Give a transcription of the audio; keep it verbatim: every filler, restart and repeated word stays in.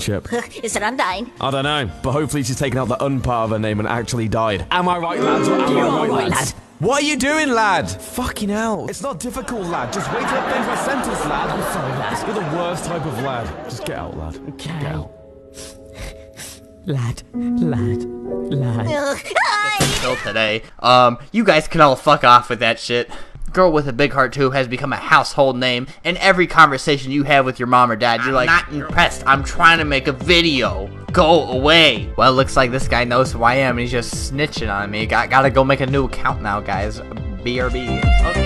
Chip. Is it undying? I don't know, but hopefully she's taken out the un part of her name and actually died. Am I right, lads? Or am You're I right, right, lads? lad. What are you doing, lad? Fucking hell. It's not difficult, lad. Just wait till I finish my sentence, lad. I'm sorry, lad. You're the worst type of lad. Just get out, lad. Okay. Get out. Lad, lad, lad. Ugh. Until today. Um, you guys can all fuck off with that shit. Girl with a Big Heart two has become a household name. In every conversation you have with your mom or dad, you're like, I'm not impressed. I'm trying to make a video. Go away. Well, it looks like this guy knows who I am and he's just snitching on me. Got, gotta go make a new account now, guys. B R B. Okay.